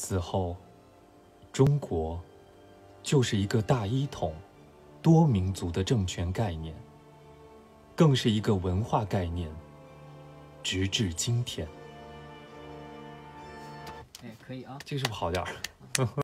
此后，中国就是一个大一统、多民族的政权概念，更是一个文化概念，直至今天。 哎，可以啊， 这个是不是好点儿？